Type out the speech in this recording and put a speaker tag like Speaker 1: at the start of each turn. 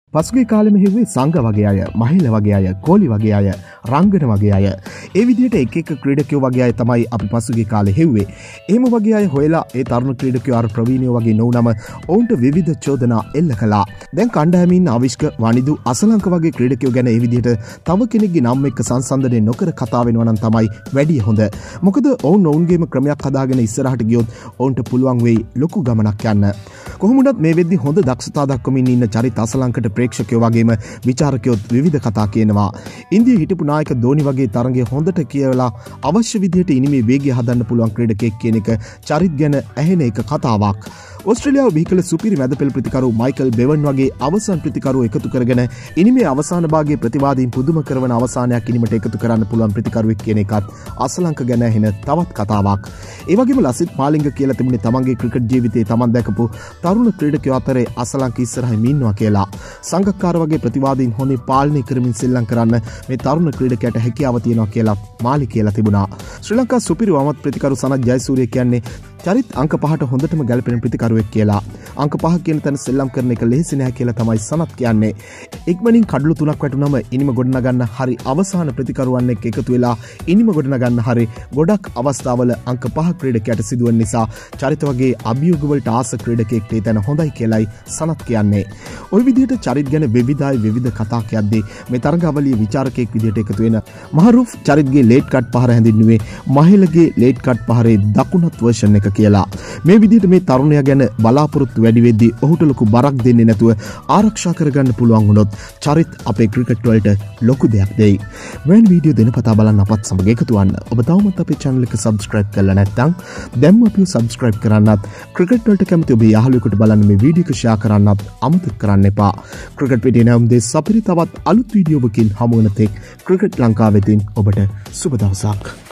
Speaker 1: පසුගිය කාලෙම හෙව්වේ සංඝ වගේ අය, මහිල වගේ අය, කෝලි වගේ අය, රංගන වගේ අය. ඒ විදිහට එක එක ක්‍රීඩකයෝ වගේ අය තමයි අපි පසුගිය කාලේ හෙව්වේ. එහෙම වගේ අය හොයලා ඒ තරුණ ක්‍රීඩකයෝ අර ප්‍රවීණයෝ වගේ නොවුනම ඔවුන්ට විවිධ චෝදනා එල්ල කළා. දැන් කණ්ඩායමින් ආවිෂ්ක, වනිදු, අසලංක වගේ ක්‍රීඩකයෝ ගැන ඒ විදිහට තව කෙනෙක්ගේ නම් එක්ක සංසන්දනය නොකර කතා වෙනවා නම් තමයි වැඩි හොඳ. මොකද ඔවුන් ඔවුන්ගේම ක්‍රමයක් හදාගෙන ඉස්සරහට ගියොත් ඔවුන්ට පුළුවන් වෙයි ලොකු ගමනක් යන්න. කොහොම වුණත් මේ වෙද්දි හොඳ දක්ෂතා දක්වමින් ඉන්න චරිත අසලංකට ප්‍රේක්ෂකයෝ වගේම විචාරකයොත් විවිධ කතා කියනවා. ඉන්දියාවේ හිටපු නායක ධෝනි වගේ තරගය හොඳට කියවලා අවශ්‍ය විදිහට ඉනිමේ වේගය හදන්න පුළුවන් ක්‍රීඩකයෙක් කියන එක චරිත් ගැන ඇහෙන එක කතාවක්. ඔස්ට්‍රේලියාව බිහිකළ සුපිරි මැදපෙළ ප්‍රතිකරු මයිකල් බෙවන් වගේ අවසන් ප්‍රතිකරු එකතු කරගෙන ඉනිමේ අවසාන භාගයේ ප්‍රතිවාදීන් පුදුම කරන අවසානයක් ඉනිමට එකතු කරන්න පුළුවන් ප්‍රතිකරුවෙක් කියන එකත් අසලංක ගැන ඇහෙන තවත් කතාවක්. ඒ වගේම ලසිත් මාලිංග කියලා තිබුණේ තමන්ගේ ක්‍රිකට් ජීවිතයේ තමන් දැකපු තරුණ ක්‍රීඩකයෝ අතරේ අසලංක ඉස්සරහින් ඉන්නවා කියලා. සංගක්කාර වගේ ප්‍රතිවාදීන් හොඳින් පාලනය කරමින් සෙල්ලම් කරන්න මේ තරුණ ක්‍රීඩකයාට හැකියාව තියෙනවා කියලා මාලි කියලා තිබුණා. ශ්‍රී ලංකා සුපිරි වමත් ප්‍රතිකරු සනත් ජයසූරිය කියන්නේ චරිත් අංක 5ට හොඳටම ගැලපෙන ප්‍රතිකරුවෙක් කියලා. අංක 5 කියන තැන සෙල්ලම් කරන එක ලෙහෙසි නෑ කියලා තමයි සනත් කියන්නේ. ඉක්මනින් කඩලු 3ක් වැටුනම ඉනිම ගොඩනගන්න හරි අවසාන ප්‍රතිකරුවන් එක්ක එකතු වෙලා ඉනිම ගොඩනගන්න හරි ගොඩක් අවස්ථාවල අංක 5 ක්‍රීඩකයාට සිදුවන නිසා චරිත වගේ අභියෝග වලට ආස ක්‍රීඩකයෙක්ට ඒ තැන හොඳයි කියලායි සනත් කියන්නේ. ওই විදිහට චරිත් ගැන විවිධ කතා කියද්දී මේ තරගාවලියේ විචාරකයෙක් විදිහට එකතු වෙන මහරුෆ් චරිත්ගේ ලේට් කට් පහර හැඳින්නුවේ මහිලගේ ලේට් කට් පහරේ දකුණත් වර්ෂන් එක කියලා. මේ විදිහට මේ තරුණයා ගැන බලාපොරොත්තු වැඩි වෙද්දී ඔහුට ලොකු බරක් දෙන්නේ නැතුව ආරක්ෂා කරගන්න පුළුවන් වුණොත් චරිත් අපේ ක්‍රිකට් වලට ලොකු දෙයක් දෙයි. මෙවැනි වීඩියෝ දෙනපතා බලන්න අපත් සමග එකතු වෙන්න. ඔබ තවමත් අපේ channel එක subscribe කරලා නැත්නම් දැන්ම අපිව subscribe කරන්නත්, ක්‍රිකට් වලට කැමති ඔබේ යාළුවෙකුට බලන්න මේ වීඩියෝ එක share කරන්නත් අමතක කරන්න එපා. ක්‍රිකට් පිටියේ නම් දේ සපිරි තවත් අලුත් වීඩියෝවකින් හමු වෙන තෙක් ක්‍රිකට් ලංකාවෙතින් ඔබට සුබ දවසක්.